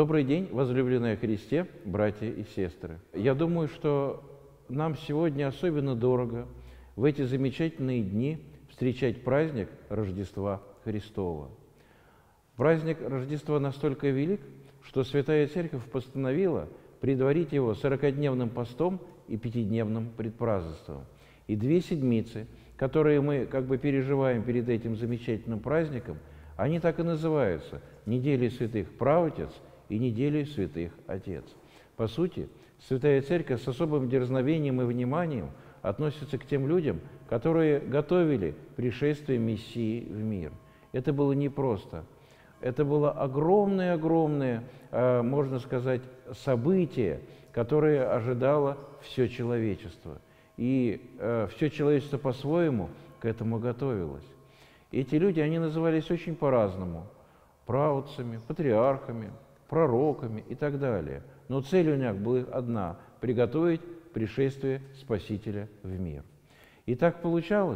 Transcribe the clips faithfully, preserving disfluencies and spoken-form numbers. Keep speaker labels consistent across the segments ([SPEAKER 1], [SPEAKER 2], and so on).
[SPEAKER 1] Добрый день, возлюбленные Христе, братья и сестры. Я думаю, что нам сегодня особенно дорого в эти замечательные дни встречать праздник Рождества Христова. Праздник Рождества настолько велик, что Святая Церковь постановила предварить его сорокадневным постом и пятидневным предпразднеством. И две седмицы, которые мы как бы переживаем перед этим замечательным праздником, они так и называются «Неделей святых Правотец» и «Неделей святых Отец». По сути, Святая Церковь с особым дерзновением и вниманием относится к тем людям, которые готовили пришествие Мессии в мир. Это было непросто. Это было огромное-огромное, можно сказать, событие, которое ожидало все человечество. И все человечество по-своему к этому готовилось. Эти люди, они назывались очень по-разному: праотцами, патриархами, пророками и так далее. Но цель у них была одна – приготовить пришествие Спасителя в мир. И так получалось,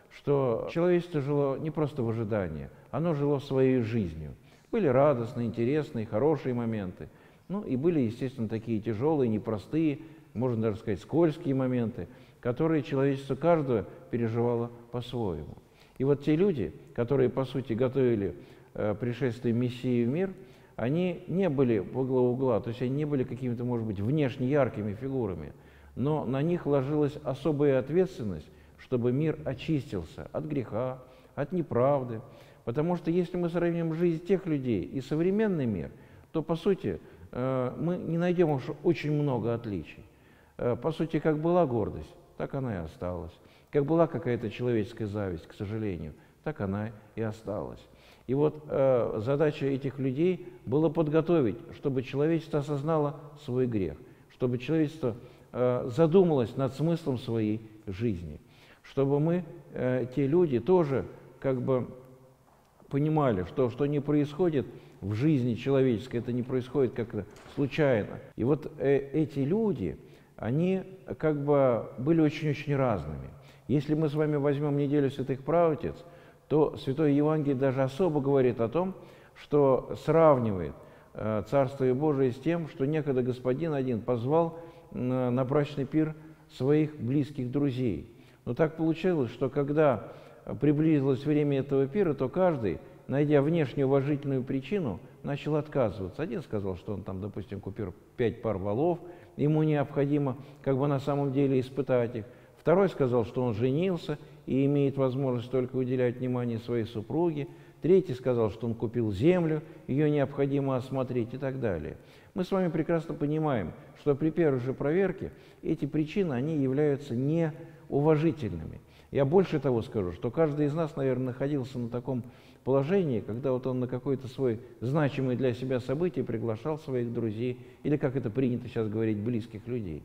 [SPEAKER 1] что человечество жило не просто в ожидании, оно жило своей жизнью. Были радостные, интересные, хорошие моменты. Ну и были, естественно, такие тяжелые, непростые, можно даже сказать, скользкие моменты, которые человечество каждого переживало по-своему. И вот те люди, которые, по сути, готовили э, пришествие Мессии в мир, они не были во главу угла, то есть они не были какими-то, может быть, внешне яркими фигурами, но на них ложилась особая ответственность, чтобы мир очистился от греха, от неправды. Потому что если мы сравним жизнь тех людей и современный мир, то, по сути, э, мы не найдем уж очень много отличий. Э, по сути, как была гордость, так она и осталась. Как была какая-то человеческая зависть, к сожалению, так она и осталась. И вот э, задача этих людей была подготовить, чтобы человечество осознало свой грех, чтобы человечество э, задумалось над смыслом своей жизни, чтобы мы, э, те люди, тоже как бы понимали, что, что не происходит в жизни человеческой, это не происходит как-то случайно. И вот э, эти люди, они как бы были очень-очень разными. Если мы с вами возьмем неделю святых Правотец, то Святое Евангелие даже особо говорит о том, что сравнивает э, Царствие Божие с тем, что некогда господин один позвал э, на брачный пир своих близких друзей. Но так получилось, что когда приблизилось время этого пира, то каждый, найдя внешнюю уважительную причину, начал отказываться. Один сказал, что он там, допустим, купил пять пар валов, ему необходимо как бы на самом деле испытать их. Второй сказал, что он женился и имеет возможность только уделять внимание своей супруге. Третий сказал, что он купил землю, ее необходимо осмотреть и так далее. Мы с вами прекрасно понимаем, что при первой же проверке эти причины, они являются неуважительными. Я больше того скажу, что каждый из нас, наверное, находился на таком положении, когда вот он на какой-то свой значимый для себя событие приглашал своих друзей, или, как это принято сейчас говорить, близких людей.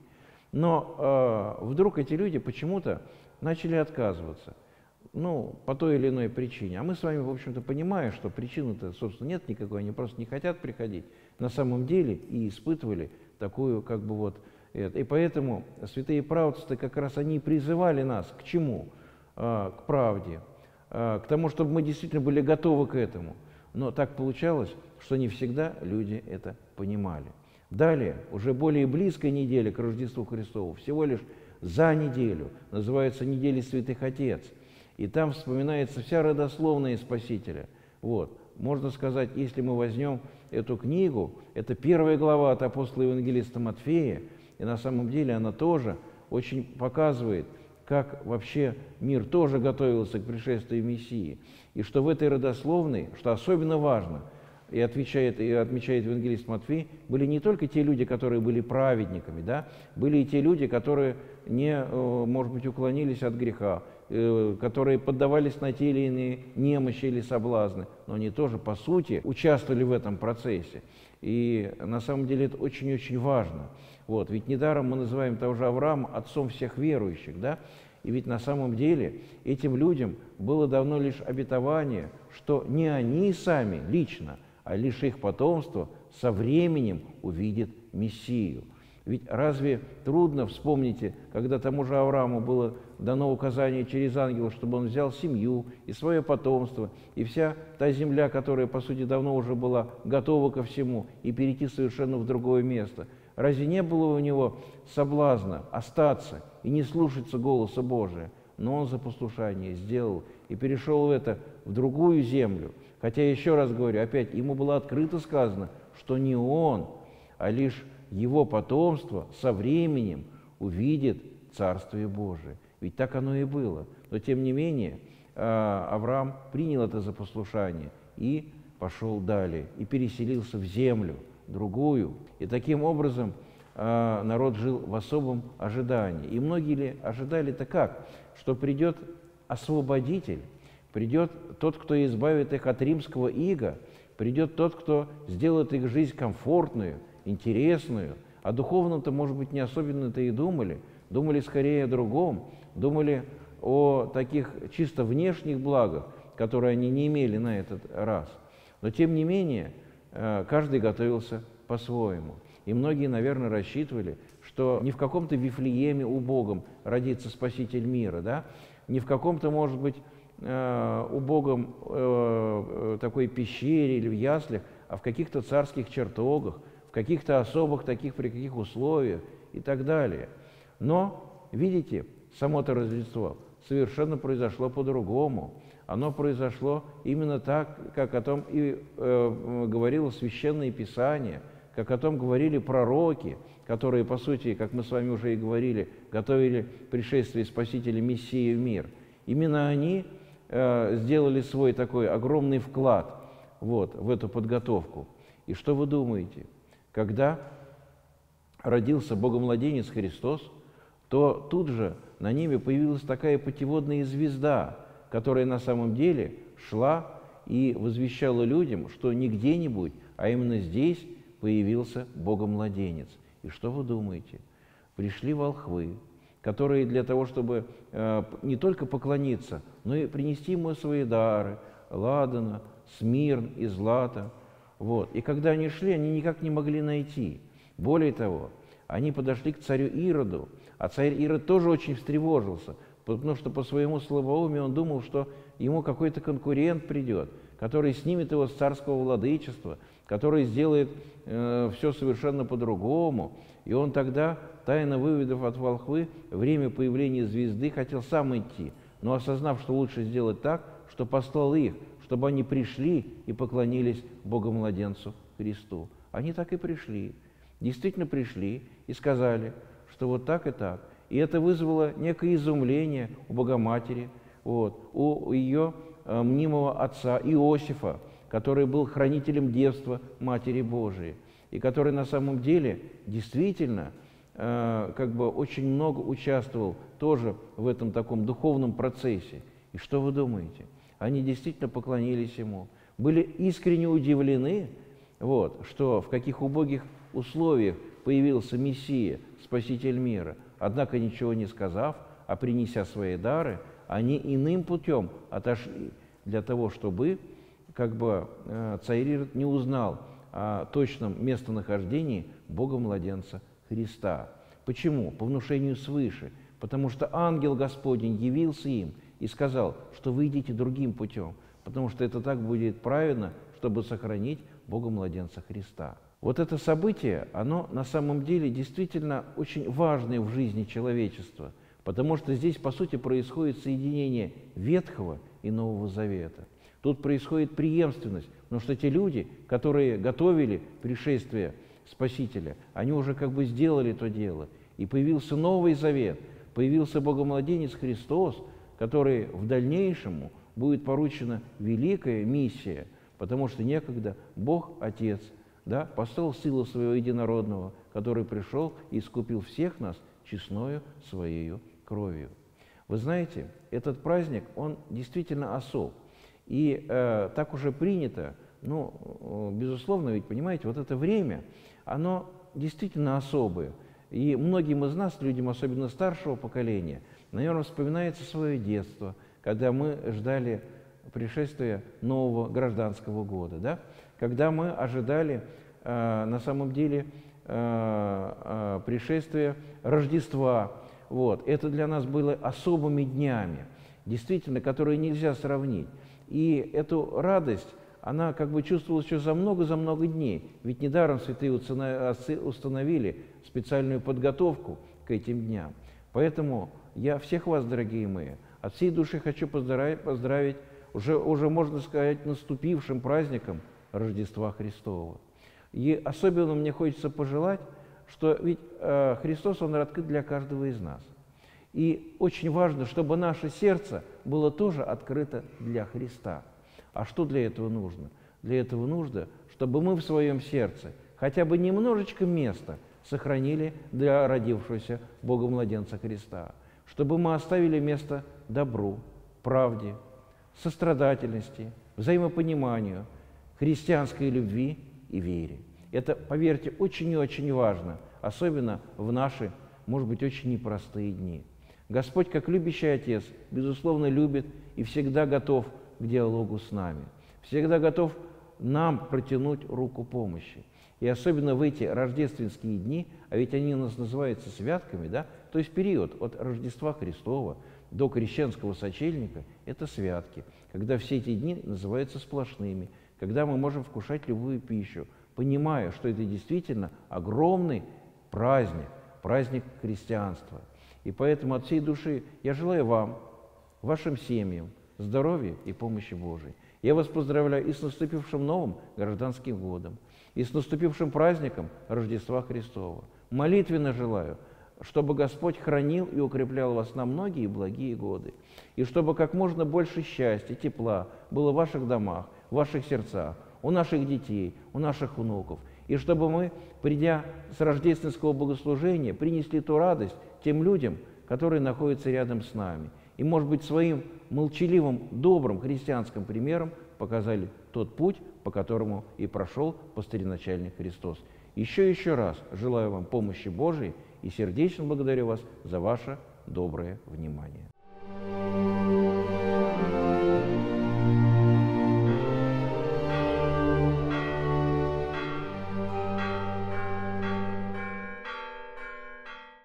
[SPEAKER 1] Но э, вдруг эти люди почему-то начали отказываться, ну, по той или иной причине. А мы с вами, в общем-то, понимаем, что причины-то, собственно, нет никакой, они просто не хотят приходить на самом деле и испытывали такую, как бы вот, это. И поэтому святые правоцы как раз они призывали нас к чему? Э, к правде, э, к тому, чтобы мы действительно были готовы к этому. Но так получалось, что не всегда люди это понимали. Далее, уже более близкая неделя к Рождеству Христову, всего лишь за неделю, называется «Неделя святых Отец». И там вспоминается вся родословная Спасителя. Вот. Можно сказать, если мы возьмем эту книгу, это первая глава от апостола Евангелиста Матфея, и на самом деле она тоже очень показывает, как вообще мир тоже готовился к пришествию Мессии. И что в этой родословной, что особенно важно, и отвечает, и отмечает евангелист Матфей, были не только те люди, которые были праведниками, да, были и те люди, которые не, может быть, уклонились от греха, которые поддавались на те или иные немощи или соблазны, но они тоже, по сути, участвовали в этом процессе. И на самом деле это очень-очень важно. Вот. Ведь недаром мы называем того же Авраама отцом всех верующих, да? И ведь на самом деле этим людям было дано лишь обетование, что не они сами лично, а лишь их потомство со временем увидит Мессию. Ведь разве трудно, вспомните, когда тому же Аврааму было дано указание через ангела, чтобы он взял семью и свое потомство, и вся та земля, которая, по сути, давно уже была готова ко всему, и перейти совершенно в другое место. Разве не было у него соблазна остаться и не слушаться голоса Божия? Но он за послушание сделал и перешел в это, в другую землю. Хотя, еще раз говорю, опять, ему было открыто сказано, что не он, а лишь его потомство со временем увидит Царствие Божие. Ведь так оно и было. Но, тем не менее, Авраам принял это за послушание и пошел далее, и переселился в землю другую. И таким образом народ жил в особом ожидании. И многие ли ожидали-то как? Что придет освободитель, придет тот, кто избавит их от римского ига, придет тот, кто сделает их жизнь комфортную, интересную. О духовном-то, может быть, не особенно-то и думали. Думали скорее о другом. Думали о таких чисто внешних благах, которые они не имели на этот раз. Но, тем не менее, каждый готовился по-своему. И многие, наверное, рассчитывали, что не в каком-то Вифлееме убогом родится Спаситель мира, да? Не в каком-то, может быть, убогом такой пещере или в яслях, а в каких-то царских чертогах, в каких-то особых таких, при каких условиях и так далее. Но, видите, само-то Рождество совершенно произошло по-другому. Оно произошло именно так, как о том и э, говорило Священное Писание, как о том говорили пророки, которые, по сути, как мы с вами уже и говорили, готовили пришествие Спасителя Мессии в мир. Именно они э, сделали свой такой огромный вклад вот, в эту подготовку. И что вы думаете? Когда родился Богомладенец Христос, то тут же на небе появилась такая путеводная звезда, которая на самом деле шла и возвещала людям, что не где-нибудь, а именно здесь появился Богомладенец. И что вы думаете? Пришли волхвы, которые для того, чтобы э, не только поклониться, но и принести ему свои дары, ладана, смирн и злато. Вот. И когда они шли, они никак не могли найти. Более того, они подошли к царю Ироду, а царь Ирод тоже очень встревожился, потому что по своему слабоумию он думал, что ему какой-то конкурент придет, который снимет его с царского владычества, который сделает э, все совершенно по-другому. И он тогда, тайно выведав от волхвы время появления звезды, хотел сам идти, но осознав, что лучше сделать так, что послал их, чтобы они пришли и поклонились Богомладенцу Христу. Они так и пришли, действительно пришли и сказали, что вот так и так. И это вызвало некое изумление у Богоматери, вот, у ее э, мнимого отца Иосифа, который был хранителем девства Матери Божией, и который на самом деле действительно э, как бы очень много участвовал тоже в этом таком духовном процессе. И что вы думаете? Они действительно поклонились ему, были искренне удивлены, вот, что в каких убогих условиях появился Мессия, Спаситель мира. Однако, ничего не сказав, а принеся свои дары, они иным путем отошли для того, чтобы как бы царь Ирод не узнал о точном местонахождении Бога-младенца Христа. Почему? По внушению свыше. Потому что ангел Господень явился им и сказал, что вы идите другим путем, потому что это так будет правильно, чтобы сохранить Бога-младенца Христа. Вот это событие, оно на самом деле действительно очень важное в жизни человечества, потому что здесь, по сути, происходит соединение Ветхого и Нового Завета. Тут происходит преемственность, потому что те люди, которые готовили пришествие Спасителя, они уже как бы сделали то дело. И появился Новый Завет, появился Богомладенец Христос, который в дальнейшем будет поручена великая миссия, потому что некогда Бог Отец, да, послал силу своего единородного, который пришел и искупил всех нас честною своей кровью. Вы знаете, этот праздник, он действительно особ. И э, так уже принято, ну, безусловно, ведь, понимаете, вот это время, оно действительно особое. И многим из нас, людям, особенно старшего поколения, наверное, вспоминается свое детство, когда мы ждали пришествия нового гражданского года, да? Когда мы ожидали, э, на самом деле, э, э, пришествия Рождества. Вот. Это для нас было особыми днями, действительно, которые нельзя сравнить. И эту радость, она как бы чувствовалась еще за много-за много дней. Ведь недаром святые отцы установили специальную подготовку к этим дням. Поэтому я всех вас, дорогие мои, от всей души хочу поздравить, поздравить уже, уже, можно сказать, наступившим праздником Рождества Христова. И особенно мне хочется пожелать, что ведь э, Христос, Он открыт для каждого из нас. И очень важно, чтобы наше сердце было тоже открыто для Христа. А что для этого нужно? Для этого нужно, чтобы мы в своем сердце хотя бы немножечко места сохранили для родившегося Бога-младенца Христа. Чтобы мы оставили место добру, правде, сострадательности, взаимопониманию, христианской любви и вере. Это, поверьте, очень и очень важно, особенно в наши, может быть, очень непростые дни. Господь, как любящий Отец, безусловно, любит и всегда готов к диалогу с нами, всегда готов нам протянуть руку помощи. И особенно в эти рождественские дни, а ведь они у нас называются святками, да, то есть период от Рождества Христова до Крещенского сочельника – это святки, когда все эти дни называются сплошными, когда мы можем вкушать любую пищу, понимая, что это действительно огромный праздник, праздник христианства. И поэтому от всей души я желаю вам, вашим семьям, здоровья и помощи Божией. Я вас поздравляю и с наступившим новым гражданским годом, и с наступившим праздником Рождества Христова. Молитвенно желаю, чтобы Господь хранил и укреплял вас на многие благие годы, и чтобы как можно больше счастья, тепла было в ваших домах, в ваших сердцах, у наших детей, у наших внуков, и чтобы мы, придя с рождественского богослужения, принесли ту радость тем людям, которые находятся рядом с нами, и, может быть, своим молчаливым, добрым христианским примером показали тот путь, по которому и прошел пастырь-начальник Христос. Еще и еще раз желаю вам помощи Божией и сердечно благодарю вас за ваше доброе внимание.